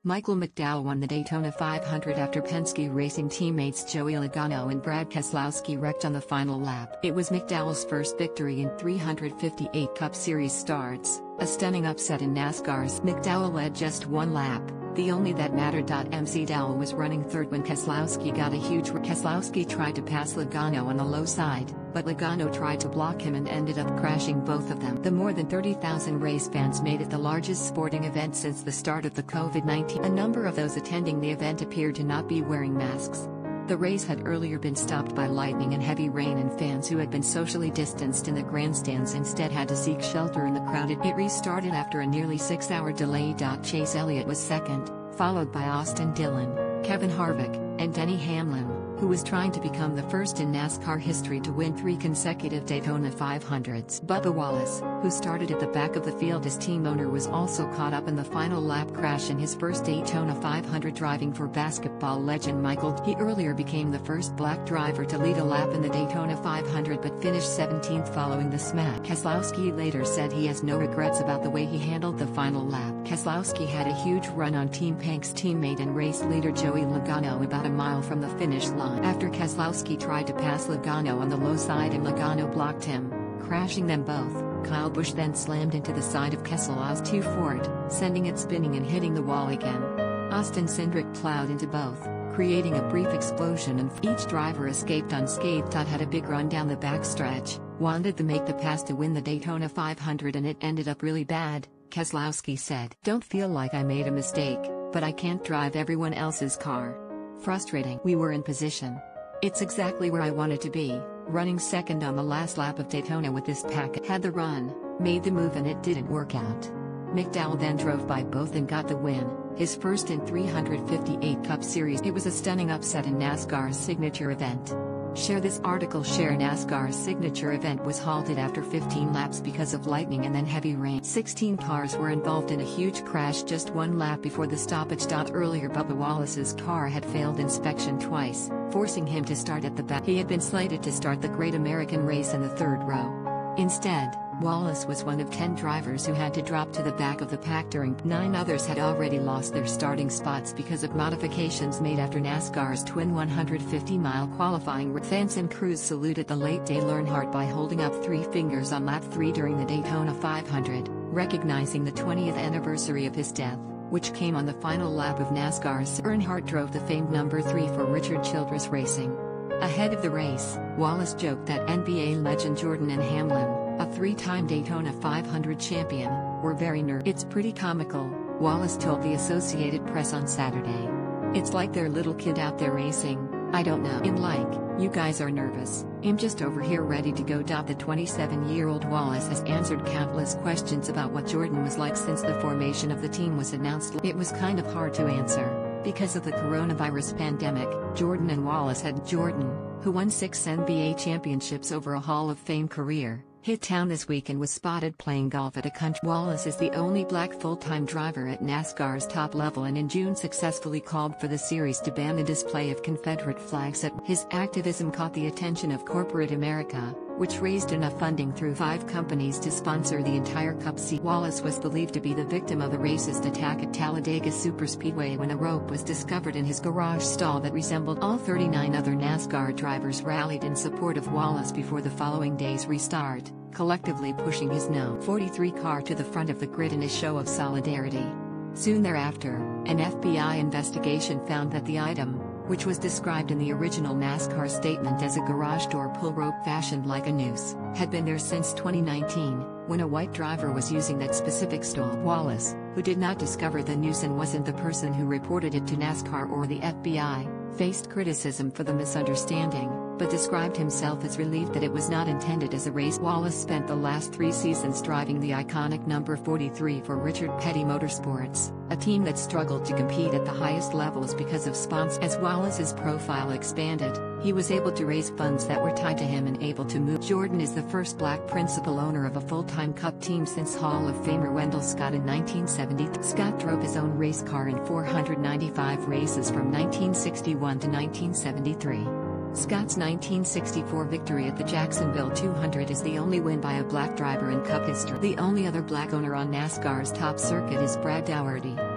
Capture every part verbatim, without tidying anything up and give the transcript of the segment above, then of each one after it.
Michael McDowell won the Daytona five hundred after Penske Racing teammates Joey Logano and Brad Keselowski wrecked on the final lap. It was McDowell's first victory in three hundred fifty-eight Cup Series starts, a stunning upset in NASCAR's. McDowell led just one lap, the only that mattered. McDowell was running third when Keselowski got a huge wreck. Keselowski tried to pass Logano on the low side, but Logano tried to block him and ended up crashing both of them. The more than thirty thousand race fans made it the largest sporting event since the start of the COVID nineteen. A number of those attending the event appeared to not be wearing masks. The race had earlier been stopped by lightning and heavy rain, and fans who had been socially distanced in the grandstands instead had to seek shelter in the crowded. It restarted after a nearly six-hour delay. Chase Elliott was second, followed by Austin Dillon, Kevin Harvick, and Denny Hamlin, who was trying to become the first in NASCAR history to win three consecutive Daytona five hundreds. Bubba Wallace, who started at the back of the field as team owner, was also caught up in the final lap crash in his first Daytona five hundred, driving for basketball legend Michael. He earlier became the first black driver to lead a lap in the Daytona five hundred but finished seventeenth following the smash. Keselowski later said he has no regrets about the way he handled the final lap. Keselowski had a huge run on Team Pank's teammate and race leader Joey Logano about a mile from the finish line. After Keselowski tried to pass Logano on the low side and Logano blocked him, crashing them both, Kyle Busch then slammed into the side of Keselowski's Ford, sending it spinning and hitting the wall again. Austin Cindric plowed into both, creating a brief explosion, and each driver escaped unscathed. Todd had a big run down the backstretch, wanted to make the pass to win the Daytona five hundred, and it ended up really bad, Keselowski said. Don't feel like I made a mistake, but I can't drive everyone else's car. Frustrating. We were in position. It's exactly where I wanted to be, running second on the last lap of Daytona with this pack. Had the run, made the move, and it didn't work out. McDowell then drove by both and got the win, his first in three hundred fifty-eight Cup Series. It was a stunning upset in NASCAR's signature event. Share this article. Share NASCAR's signature event was halted after fifteen laps because of lightning and then heavy rain. sixteen cars were involved in a huge crash just one lap before the stoppage. Earlier, Bubba Wallace's car had failed inspection twice, forcing him to start at the back. He had been slated to start the Great American Race in the third row. Instead, Wallace was one of ten drivers who had to drop to the back of the pack during. Nine others had already lost their starting spots because of modifications made after NASCAR's twin one hundred fifty mile qualifying. Fans and crews saluted the late Dale Earnhardt by holding up three fingers on lap three during the Daytona five hundred, recognizing the twentieth anniversary of his death, which came on the final lap of NASCAR's. Earnhardt drove the famed number three for Richard Childress Racing. Ahead of the race, Wallace joked that N B A legend Jordan and Hamlin, a three-time Daytona five hundred champion, were very nervous. It's pretty comical, Wallace told the Associated Press on Saturday. It's like their little kid out there racing. I don't know. I'm like, you guys are nervous. I'm just over here ready to go. The twenty-seven-year-old Wallace has answered countless questions about what Jordan was like since the formation of the team was announced. It was kind of hard to answer. Because of the coronavirus pandemic, Jordan and Wallace had. Jordan, who won six N B A championships over a Hall of Fame career, hit town this week and was spotted playing golf at a country. Wallace is the only black full-time driver at NASCAR's top level, and in June successfully called for the series to ban the display of Confederate flags. At his activism caught the attention of corporate America, which raised enough funding through five companies to sponsor the entire Cup Series. Wallace was believed to be the victim of a racist attack at Talladega Superspeedway when a rope was discovered in his garage stall that resembled. All thirty-nine other NASCAR drivers rallied in support of Wallace before the following day's restart, collectively pushing his No. forty-three car to the front of the grid in a show of solidarity. Soon thereafter, an F B I investigation found that the item, which was described in the original NASCAR statement as a garage door pull rope fashioned like a noose, had been there since twenty nineteen, when a white driver was using that specific stall. Wallace, who did not discover the noose and wasn't the person who reported it to NASCAR or the F B I, faced criticism for the misunderstanding, but described himself as relieved that it was not intended as a race. Wallace spent the last three seasons driving the iconic number forty-three for Richard Petty Motorsports, a team that struggled to compete at the highest levels because of sponsors. As Wallace's profile expanded, he was able to raise funds that were tied to him and able to move. Jordan is the first black principal owner of a full-time Cup team since Hall of Famer Wendell Scott in nineteen seventy. Scott drove his own race car in four hundred ninety-five races from nineteen sixty-one to nineteen seventy-three. Scott's nineteen sixty-four victory at the Jacksonville two hundred is the only win by a black driver in Cup history. The only other black owner on NASCAR's top circuit is Brad Daugherty,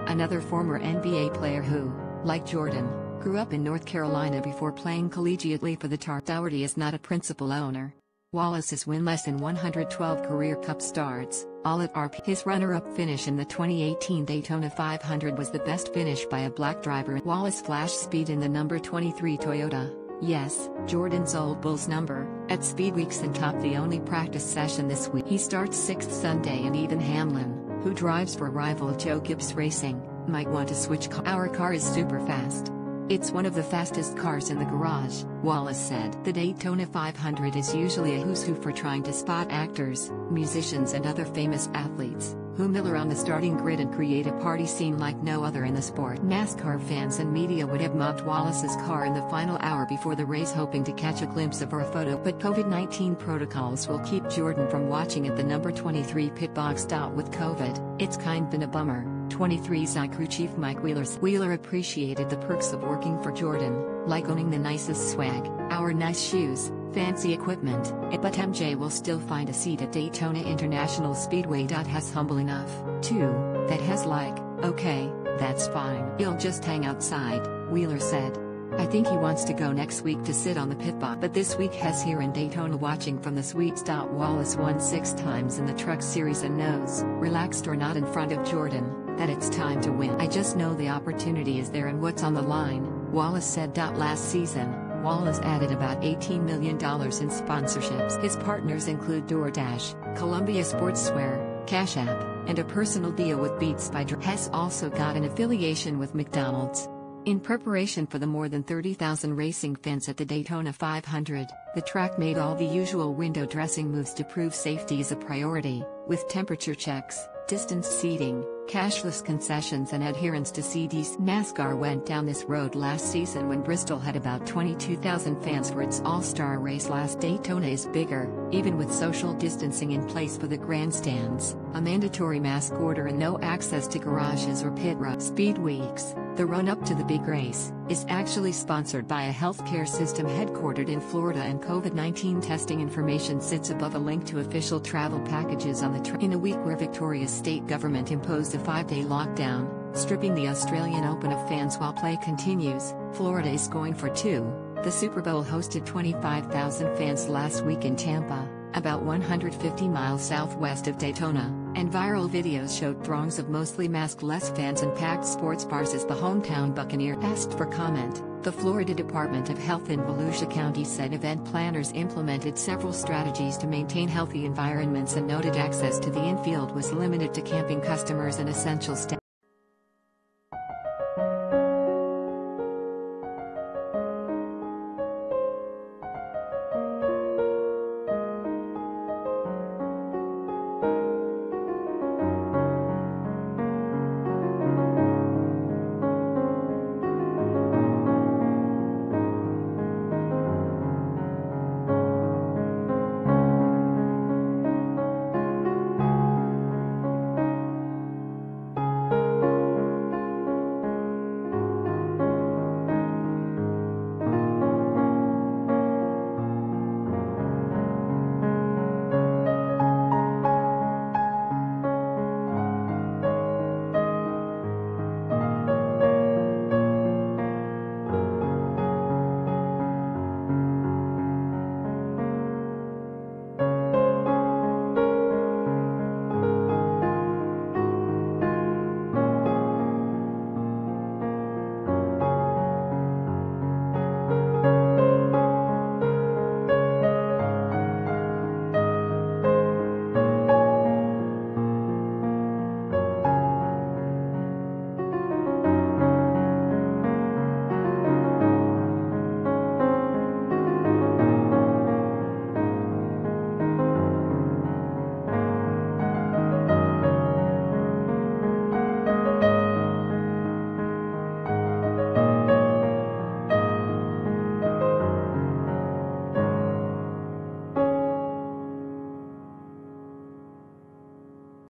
Another former N B A player who, like Jordan, grew up in North Carolina before playing collegiately for the Tar. Dougherty is not a principal owner. Wallace has winless in one hundred twelve career Cup starts, all at R P. His runner-up finish in the twenty eighteen Daytona five hundred was the best finish by a black driver. Wallace flashed speed in the number twenty-three Toyota, yes, Jordan's old Bulls number, at Speed Weeks and topped the only practice session this week. He starts sixth Sunday, and even Hamlin, who drives for rival Joe Gibbs Racing, might want to switch car. Our car is super fast. It's one of the fastest cars in the garage, Wallace said. The Daytona five hundred is usually a who's who for trying to spot actors, musicians and other famous athletes, who mill around the starting grid and create a party scene like no other in the sport. NASCAR fans and media would have mobbed Wallace's car in the final hour before the race, hoping to catch a glimpse of her photo, but COVID nineteen protocols will keep Jordan from watching at the number twenty-three pit boxed out with COVID. It's kind been a bummer, twenty-three's I crew chief Mike Wheeler said. Wheeler appreciated the perks of working for Jordan, like owning the nicest swag, our nice shoes, fancy equipment, but M J will still find a seat at Daytona International Speedway. Has humble enough, too, that has like, okay, that's fine. He'll just hang outside, Wheeler said. I think he wants to go next week to sit on the pit box, but this week Hess here in Daytona watching from the sweet spot. Wallace won six times in the Truck Series and knows, relaxed or not in front of Jordan, that it's time to win. I just know the opportunity is there and what's on the line, Wallace said. Last season, Wallace added about eighteen million dollars in sponsorships. His partners include DoorDash, Columbia Sportswear, Cash App, and a personal deal with Beats by Dre. Hess also got an affiliation with McDowell's. In preparation for the more than thirty thousand racing fans at the Daytona five hundred, the track made all the usual window dressing moves to prove safety is a priority, with temperature checks, distanced seating, cashless concessions and adherence to C Ds. NASCAR went down this road last season when Bristol had about twenty-two thousand fans for its all-star race. Last Daytona is bigger, even with social distancing in place for the grandstands, a mandatory mask order and no access to garages or pit road. Speed Weeks, the run-up to the big race, is actually sponsored by a healthcare system headquartered in Florida, and COVID nineteen testing information sits above a link to official travel packages on the train. In a week where Victoria's state government imposed a five-day lockdown, stripping the Australian Open of fans while play continues, Florida is going for two. The Super Bowl hosted twenty-five thousand fans last week in Tampa, about one hundred fifty miles southwest of Daytona, and viral videos showed throngs of mostly maskless fans and packed sports bars as the hometown Buccaneer asked for comment. The Florida Department of Health in Volusia County said event planners implemented several strategies to maintain healthy environments and noted access to the infield was limited to camping customers and essential staff.